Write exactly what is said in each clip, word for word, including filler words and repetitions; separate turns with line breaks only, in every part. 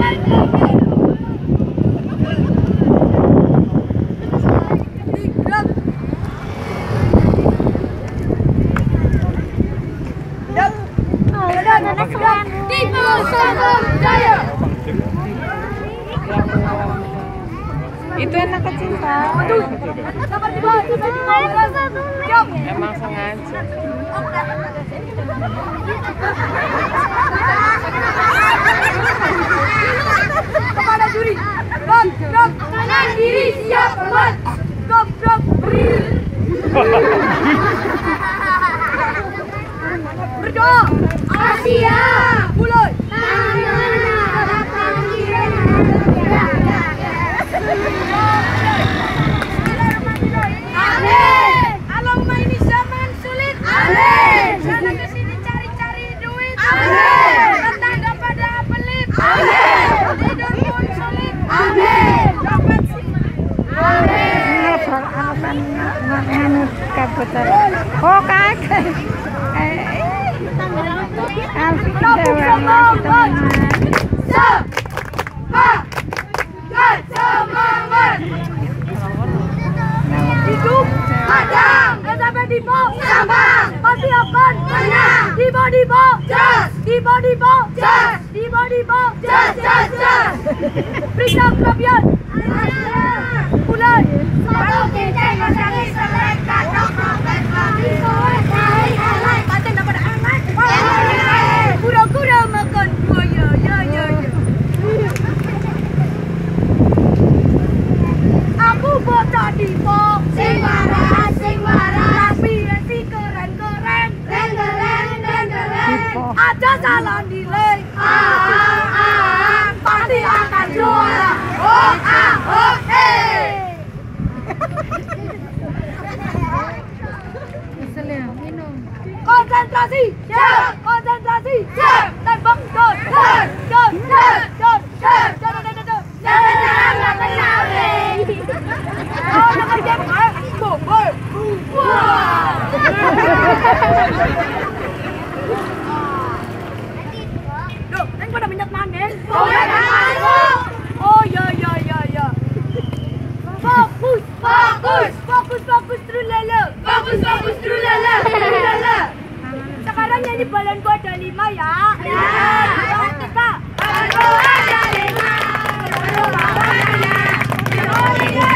Itu anak kecil Pak. Emang sengaja.
Kepada juri, gop gop kanan kiri siap berbuat. Gop gop berdoa. Asia mulai. Amin. Allahumma ini zaman sulit. Amin. Sana kesini cari-cari duit. Amin. Tetangga pada pelit. Amin. Tidur pun sulit. Amin. Dapat sih. Amin.
Apa nganut kabutan. Oh kakek. Alfi
semangat. Semangat. Hidup padang, dan sampai di bawah sambang, pasti akan menang. Di bawah di bawah, just. Di bawah di bawah, just. Di bawah di bawah, just, just, just. Periksa kerapian. Mulai. Satu titik masyarakat selek katok roket kami soal cari halai. Paten dapat aman. Kura-kura makan buaya, ya ya ya. Aku botak di bawah. Sing marah, sing marah. Tapi si keren keren, keren keren, keren keren. Ada salah nilai. Ah ah, pasti akan juara. Oh ah oh eh. Konsentrasi, siap. Konsentrasi, siap. Tembak, dot, dot, dot, dot, dot, dot, dot, dot, dot. Jangan jangan menari. Oh, jangan jangan. Boy, wah. Duh, neng pada minyak manen. Boleh masuk. Oh ya ya ya ya. Fokus, fokus, fokus, fokus trulala. Fokus, fokus trulala. Trulala. Sekarang nyanyi balon gua ada lima ya. Ya. Balon kita. Balon gua ada lima. Balon bawahnya. Balon tiga.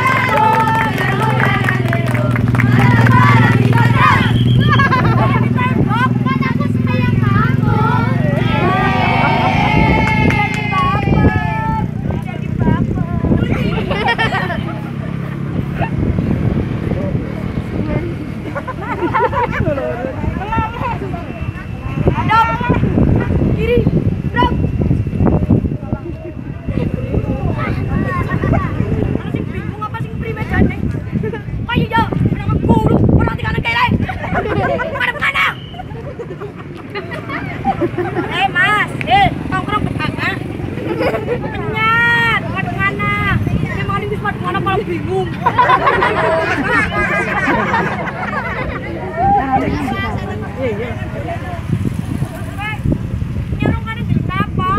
Eh mas, eh tongkrong betana. Penyat, madung anak. Ini mau nih madung anak malah bingung. Iya iya.